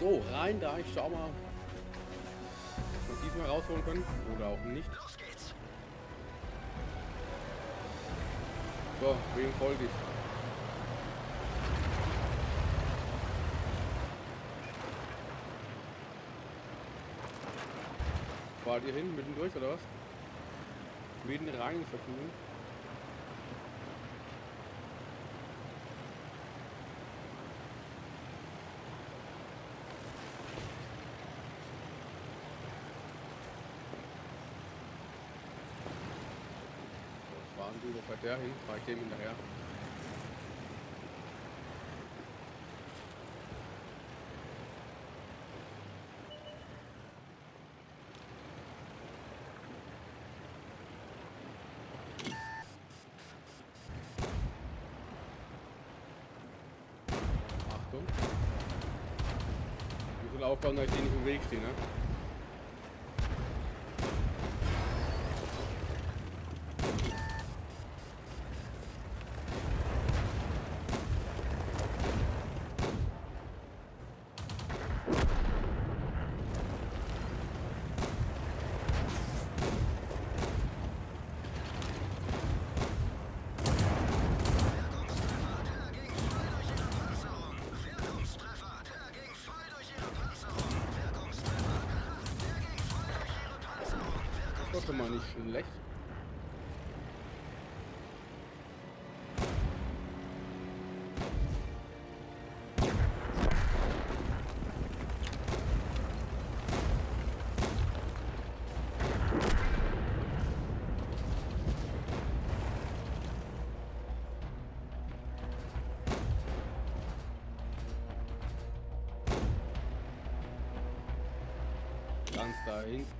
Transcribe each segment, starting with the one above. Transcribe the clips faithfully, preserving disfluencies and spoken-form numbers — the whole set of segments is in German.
So, rein da. Ich schau mal, ob wir diesmal rausholen können. Oder auch nicht. Los geht's. So, wem folge ich? Fahrt ihr hin, mittendurch oder was? Mitten rein vertun. Fahren Sie, wo fährt der hin? Fahr ich dem hinterher. Achtung. Ich muss aufpassen, dass ich den nicht im Weg stehe, ne? Das ist schon mal nicht schlecht. Ganz da hinten.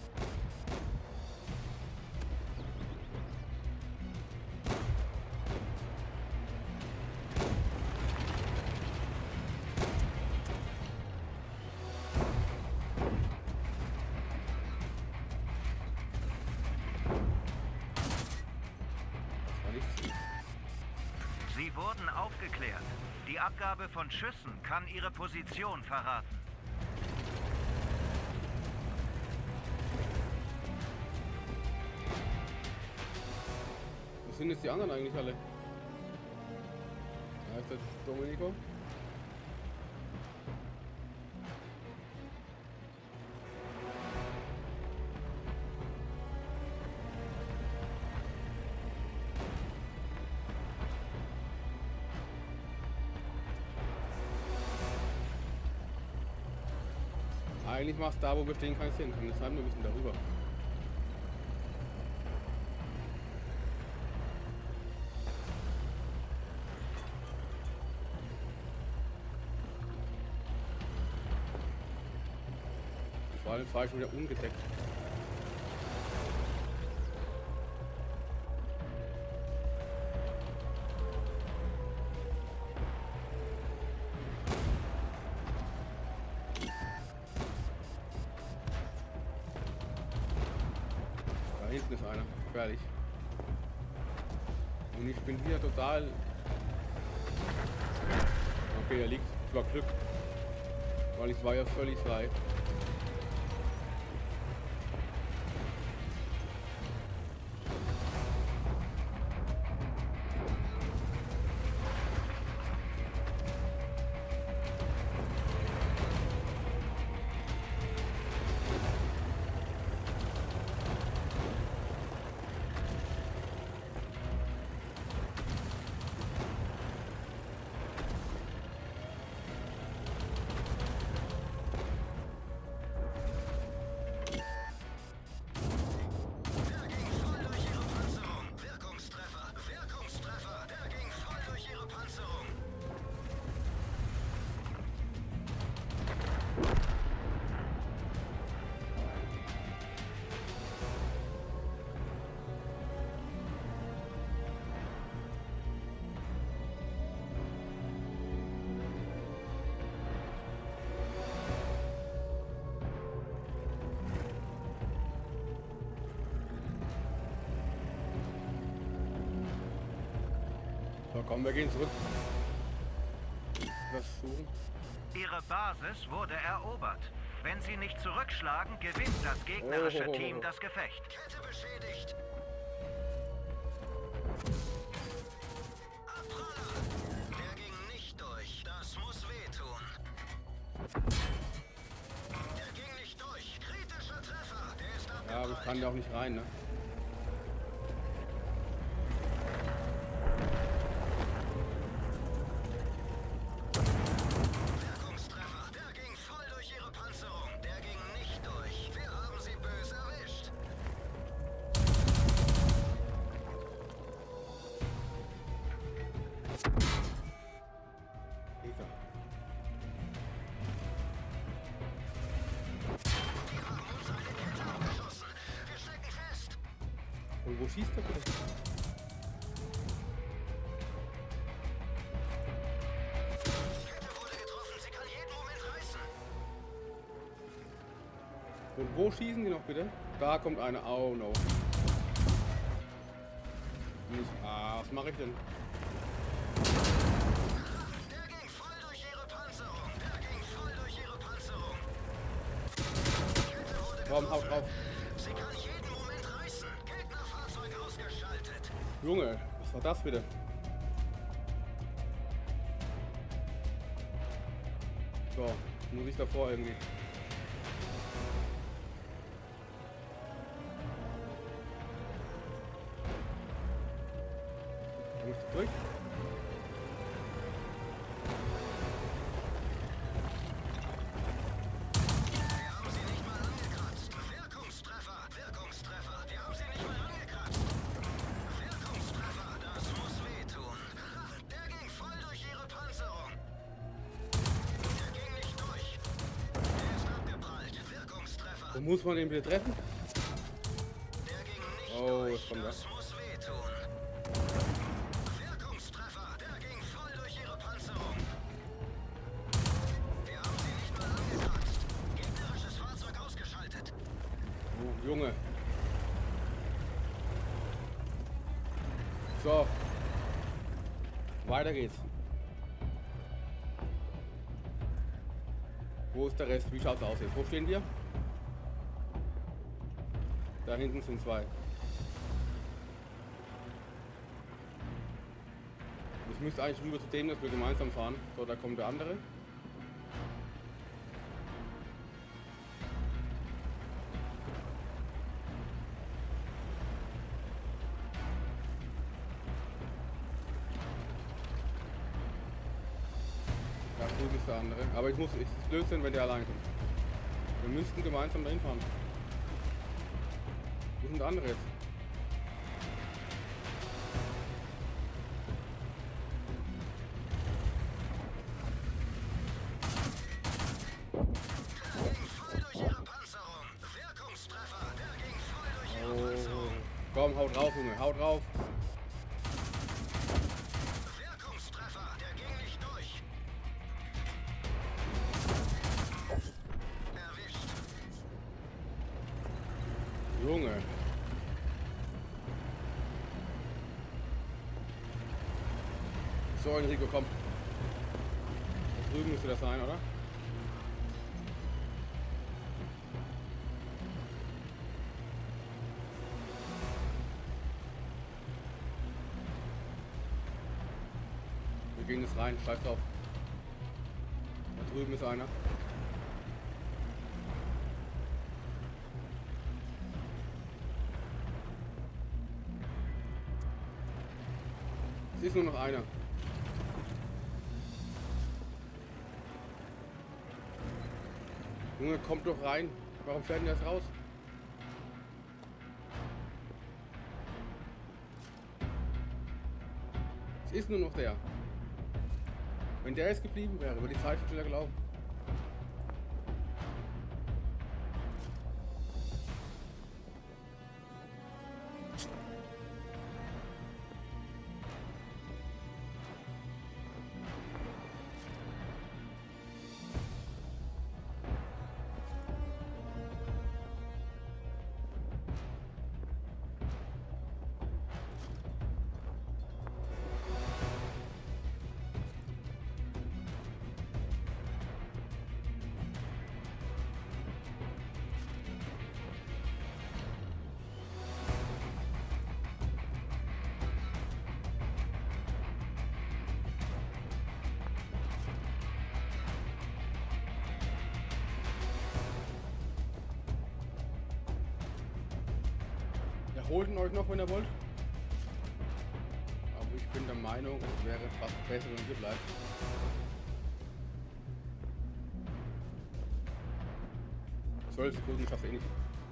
Sie wurden aufgeklärt. Die Abgabe von Schüssen kann Ihre Position verraten. Wo sind jetzt die anderen eigentlich alle? Da ist der Domenico. Eigentlich macht es da, wo wir stehen, keinen Sinn. Kann das sein, wir müssen darüber. Vor allem fahre ich schon wieder ungedeckt. Da hinten ist einer, gefährlich. Und ich bin hier total... Okay, er liegt. Es war Glück. Weil ich war ja völlig frei. So, komm, wir gehen zurück. Was suchen? Ihre Basis wurde erobert. Wenn Sie nicht zurückschlagen, gewinnt das gegnerische Oh. Team das Gefecht. Kette beschädigt. Abpraller. Der ging nicht durch. Das muss wehtun. Der ging nicht durch. Kritischer Treffer. Der ist abgeprallt. Ja, aber ich kann da auch nicht rein, ne? Wirkungstreffer. Der ging voll durch ihre Panzerung. Der ging nicht durch. Wir haben sie böse erwischt. Egal. Die haben uns eine Kette abgeschossen. Wir stecken fest. Und wo schießt der bitte? Die Kette wurde getroffen. Sie kann jeden Moment reißen. Und wo schießen die noch bitte? Da kommt einer. Oh no. Nicht. Ah, was mache ich denn? Der ging voll durch ihre Panzerung. Der ging voll durch ihre Panzerung. Die Kette wurde Komm, haut getroffen. drauf. Sie kann jeden Moment reißen. Gegnerfahrzeug ausgeschaltet. Junge, was war das bitte? So, muss ich davor irgendwie. Komm ich durch? Wir haben sie nicht mal angekratzt. Wirkungstreffer. Wirkungstreffer. Wir haben sie nicht mal angekratzt. Wirkungstreffer. Das muss wehtun. Der ging voll durch ihre Panzerung. Der ging nicht durch. Der ist abgeprallt. Wirkungstreffer. Wo muss man den bitte treffen? Der ging nicht Oh, durch. jetzt kommt Das er. muss wehtun. Wirkungstreffer. Der ging voll durch ihre Panzerung. Wir haben sie nicht mal angekratzt. Gegnerisches Fahrzeug ausgeschaltet. Oh, Junge. So. Weiter geht's. Wo ist der Rest? Wie schaut's aus jetzt? Wo stehen wir? Da hinten sind zwei. Ich müsste eigentlich rüber zu dem, dass wir gemeinsam fahren. So, da kommt der andere. Da drüben ist der andere. Aber ich muss, ich ist Blödsinn, wenn der allein kommt. Wir müssten gemeinsam dahin fahren. Wo sind der andere jetzt? Der ging voll durch ihre Panzerung. Wirkungstreffer. Der ging voll durch ihre Oh. Panzerung. Komm, haut drauf, Junge, haut drauf. Wirkungstreffer. Der ging nicht durch. Erwischt. Junge. So, Enrico, komm. Da drüben müsste das sein, oder? Wir gehen jetzt rein, scheiß drauf. Da drüben ist einer. Es ist nur noch einer. Junge, kommt doch rein. Warum fährt denn das raus? Es ist nur noch der. Wenn der jetzt geblieben wäre, wäre die Zeit schon schneller gelaufen. holt ihn euch noch, wenn ihr wollt. Aber ich bin der Meinung, es wäre fast besser, wenn ihr bleibt. zwölf Sekunden schafft ihr eh nicht.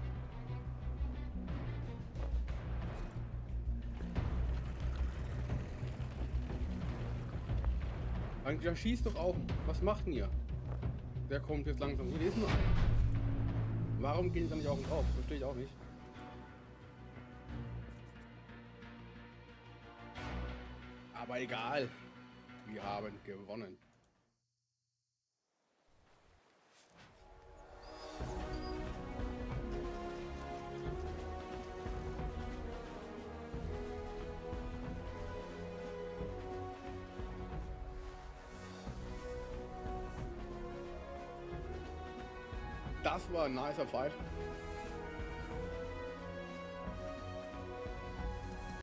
Eigentlich, dann schießt doch auf. Was macht denn ihr? Der kommt jetzt langsam. Hier ist nur einer. Warum gehen sie dann nicht auf und drauf? Verstehe ich auch nicht. Aber egal. Wir haben gewonnen. Das war ein nicer Fight.